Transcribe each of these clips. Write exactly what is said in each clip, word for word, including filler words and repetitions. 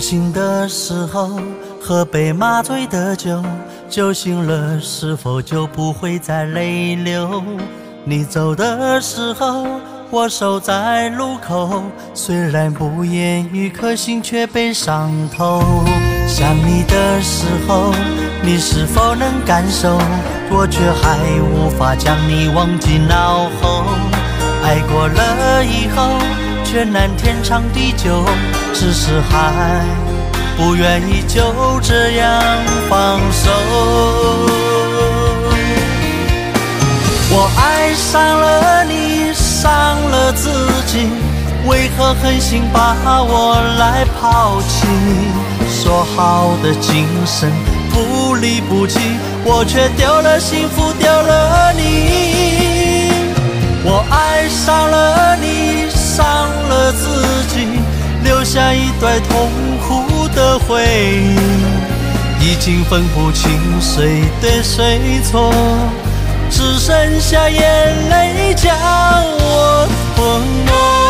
醒的时候喝杯麻醉的酒，酒醒了是否就不会再泪流？你走的时候我守在路口，虽然不言语，可心却被伤透。想你的时候你是否能感受，我却还无法将你忘记脑后。爱过了以后却难天长地久，只是还不愿意就这样放手。我爱上了你，伤了自己，为何狠心把我来抛弃？说好的今生不离不弃，我却丢了幸福，丢了你。我爱上了你，伤了自己，留下一段痛苦的回忆，已经分不清谁对谁错，只剩下眼泪将我吞没。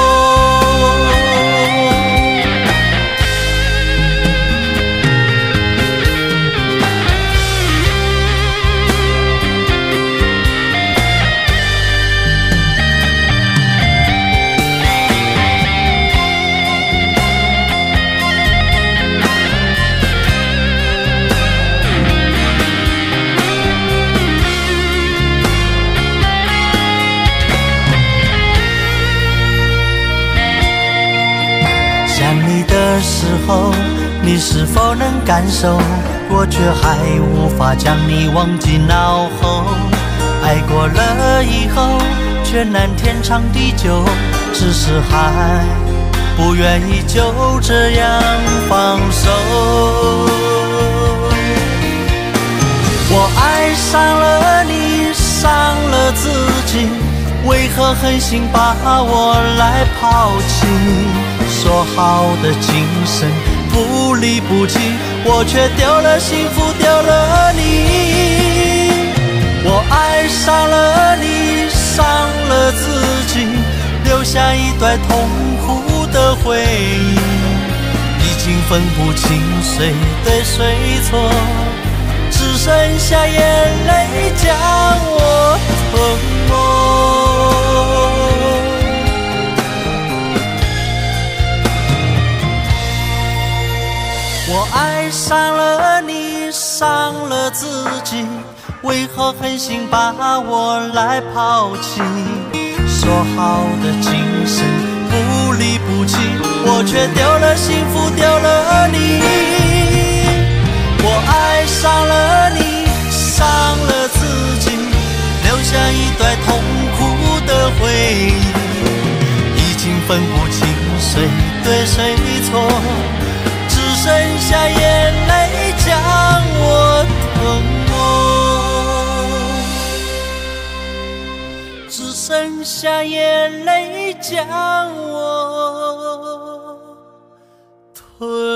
的时候你是否能感受，我却还无法将你忘记脑后。爱过了以后却难天长地久，只是还不愿意就这样放手。我爱上了你，伤了自己，为何狠心把我来抛弃？说好的今生不离不弃，我却丢了幸福，丢了你。我爱上了你，伤了自己，留下一段痛苦的回忆，已经分不清谁对谁错，只剩下眼泪将我吞没。我爱上了你，伤了自己，为何狠心把我来抛弃？说好的今生不离不弃，我却丢了幸福，丢了你。我爱上了你，伤了自己，留下一段痛苦的回忆，已经分不清谁对谁错，只剩下眼泪将我吞没，只剩下眼泪将我吞